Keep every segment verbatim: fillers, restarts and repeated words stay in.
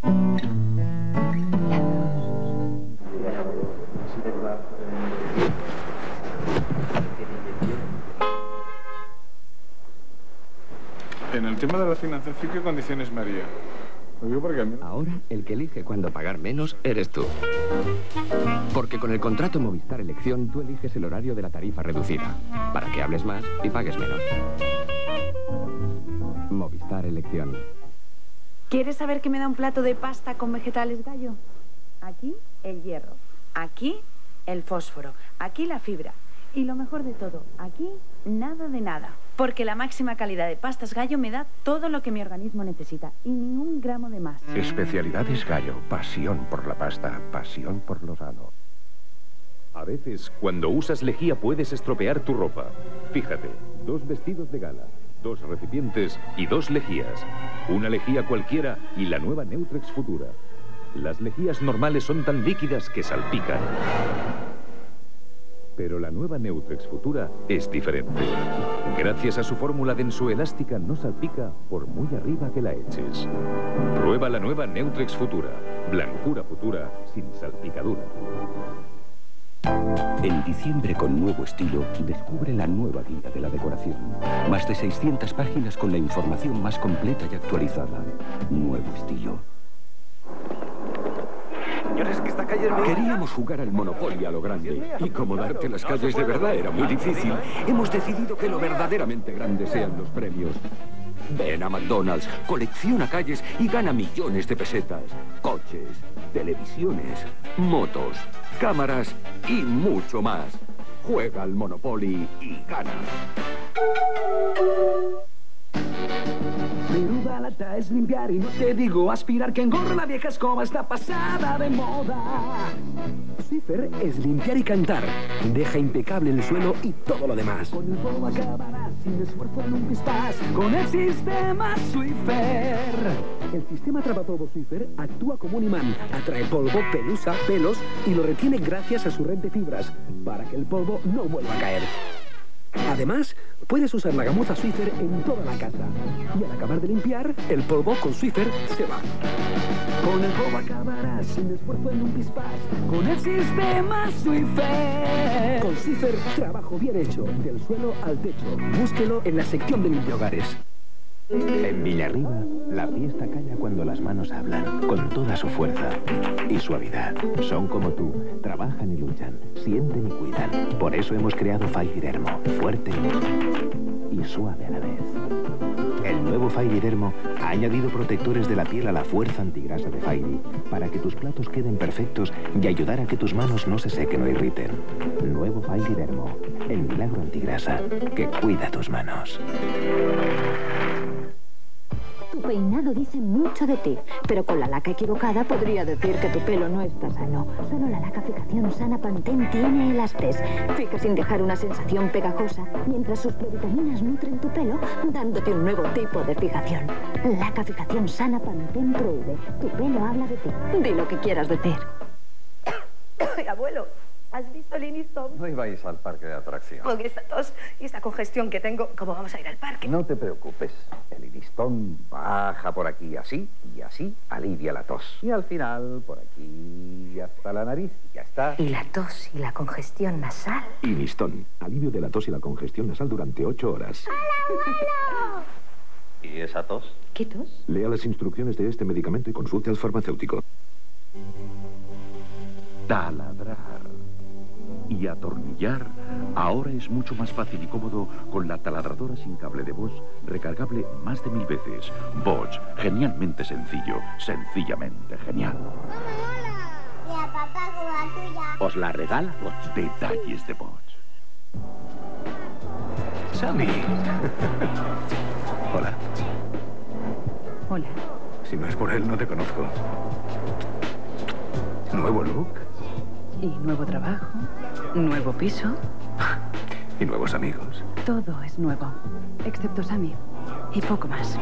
En el tema de la financiación, ¿qué condiciones me haría? Lo digo porque a mí... Ahora, el que elige cuándo pagar menos eres tú. Porque con el contrato Movistar Elección, tú eliges el horario de la tarifa reducida, para que hables más y pagues menos. Movistar Elección. ¿Quieres saber qué me da un plato de pasta con vegetales gallo? Aquí, el hierro. Aquí, el fósforo. Aquí, la fibra. Y lo mejor de todo, aquí, nada de nada. Porque la máxima calidad de pastas gallo me da todo lo que mi organismo necesita. Y ni un gramo de más. Especialidades Gallo. Pasión por la pasta. Pasión por lo sano. A veces, cuando usas lejía puedes estropear tu ropa. Fíjate, dos vestidos de gala, dos recipientes y dos lejías. Una lejía cualquiera y la nueva Neutrex Futura. Las lejías normales son tan líquidas que salpican. Pero la nueva Neutrex Futura es diferente. Gracias a su fórmula densoelástica no salpica por muy arriba que la eches. Prueba la nueva Neutrex Futura. Blancura futura sin salpicadura. En diciembre, con nuevo estilo, descubre la nueva guía de la decoración. Más de seiscientas páginas con la información más completa y actualizada. Nuevo estilo. Señores, que esta calle es muy... Queríamos jugar al Monopoly a lo grande. Y como darte las calles de verdad era muy difícil, hemos decidido que lo verdaderamente grande sean los premios. Ven a McDonald's, colecciona calles y gana millones de pesetas. Coches, televisiones, motos, cámaras y mucho más. Juega al Monopoly y gana. Menuda lata es limpiar y no te digo aspirar, que engorra la vieja escoba está pasada de moda. Swiffer es limpiar y cantar. Deja impecable el suelo y todo lo demás. Con el polvo acabarás sin esfuerzo en un pispás. Con el sistema Swiffer. El sistema atrapapolvo Swiffer actúa como un imán. Atrae polvo, pelusa, pelos y lo retiene gracias a su red de fibras, para que el polvo no vuelva a caer. Además, puedes usar la gamuza Swiffer en toda la casa. Y al acabar de limpiar, el polvo con Swiffer se va. Con el polvo acabarás sin esfuerzo en un pispás. Con el sistema Swiffer. Con Swiffer, trabajo bien hecho, del suelo al techo. Búsquelo en la sección de limpiahogares. En Villarriba, la fiesta calla cuando las manos hablan, con toda su fuerza y suavidad. Son como tú, trabajan y luchan, sienten y cuidan. Por eso hemos creado Fairy-Dermo, fuerte y suave a la vez. El nuevo Fairy-Dermo ha añadido protectores de la piel a la fuerza antigrasa de Fairy, para que tus platos queden perfectos y ayudar a que tus manos no se sequen o irriten. Nuevo Fairy-Dermo, el milagro antigrasa que cuida tus manos. Tu peinado dice mucho de ti, pero con la laca equivocada podría decir que tu pelo no está sano. Solo la laca Fijación Sana Pantene tiene elastés. Fija sin dejar una sensación pegajosa, mientras sus provitaminas nutren tu pelo, dándote un nuevo tipo de fijación. Laca Fijación Sana Pantene Pro V. Tu pelo habla de ti. Di lo que quieras decir. Abuelo, ¿has visto Linny Stone? No ibais al parque de atracción. Con esta tos y esta congestión que tengo, ¿cómo vamos a ir al parque? No te preocupes. El listón baja por aquí así y así alivia la tos. Y al final, por aquí hasta la nariz y ya está. Y la tos y la congestión nasal. Inistón, alivio de la tos y la congestión nasal durante ocho horas. ¡Hola, abuelo! ¿Y esa tos? ¿Qué tos? Lea las instrucciones de este medicamento y consulte al farmacéutico. Taladrar y atornillar ahora es mucho más fácil y cómodo con la taladradora sin cable de Bosch, recargable más de mil veces. Bosch, genialmente sencillo, sencillamente genial. Hola, y a papá con la tuya. Os la regala Bosch. Detalles de Bosch. Sammy. Hola. Hola. Si no es por él, no te conozco. ¿Nuevo look? Y nuevo trabajo, nuevo piso. Y nuevos amigos. Todo es nuevo, excepto Sammy. Y poco más.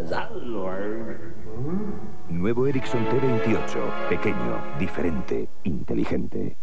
Nuevo Ericsson T veintiocho. Pequeño, diferente, inteligente.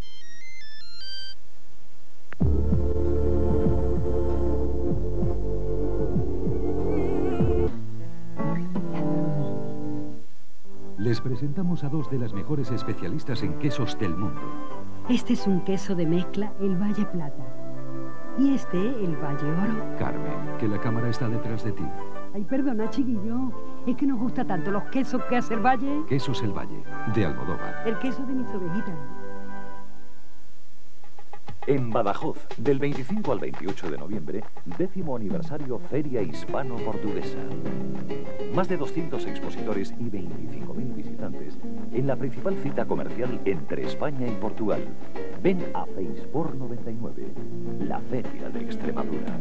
Les presentamos a dos de las mejores especialistas en quesos del mundo. Este es un queso de mezcla, el Valle Plata. Y este, el Valle Oro. Carmen, que la cámara está detrás de ti. Ay, perdona, chiquillo. Es que nos gusta tanto los quesos que hace el Valle. Quesos El Valle, de Almodóvar. El queso de mis ovejitas. En Badajoz, del veinticinco al veintiocho de noviembre, décimo aniversario Feria Hispano-Portuguesa. Más de doscientos expositores y veinticinco mil visitantes en la principal cita comercial entre España y Portugal. Ven a FacePor noventa y nueve, la feria de Extremadura.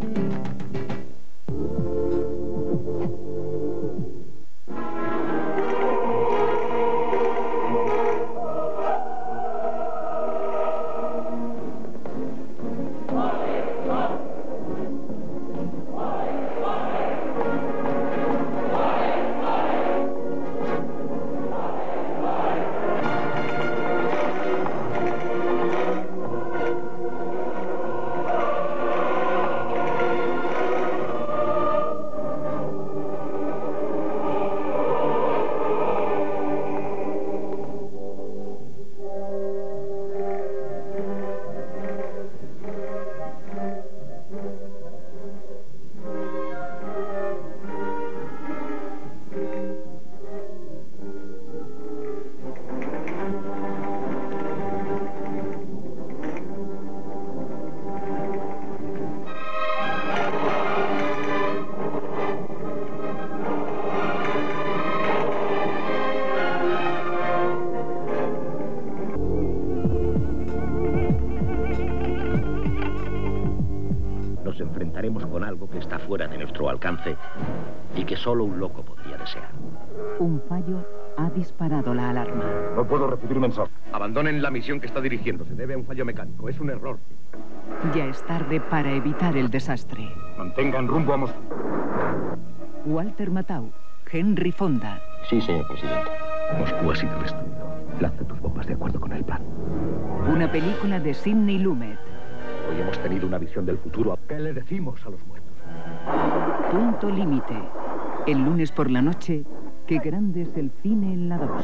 Enfrentaremos con algo que está fuera de nuestro alcance y que solo un loco podría desear. Un fallo ha disparado la alarma. No puedo recibir mensaje. Abandonen la misión que está dirigiendo. Se debe a un fallo mecánico. Es un error. Ya es tarde para evitar el desastre. Mantengan rumbo a Moscú. Walter Matthau, Henry Fonda. Sí, señor presidente. Moscú ha sido destruido. Lanza tus bombas de acuerdo con el plan. Una película de Sidney Lumet. Hoy hemos tenido una visión del futuro. ¿Qué le decimos a los muertos? Punto límite. El lunes por la noche, qué grande es el cine en la dos.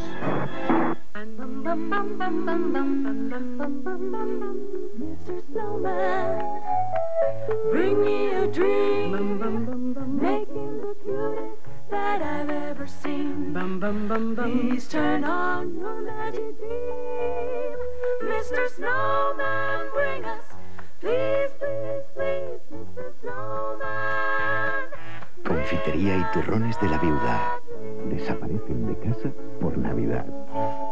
mister Snowman, bring me a dream, making the cutest that I've ever seen. Please turn on your magic beam, mister Snowman, bring us. Please, please, please, mister Snowman. Confitería y turrones de la viuda. Desaparecen de casa por Navidad.